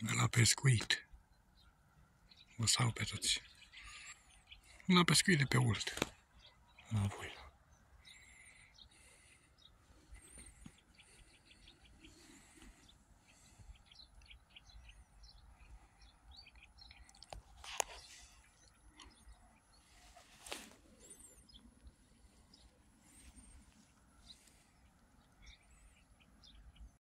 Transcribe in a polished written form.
la pescuit. Vă salut pe toți. La pescuit de pe ult. La voi.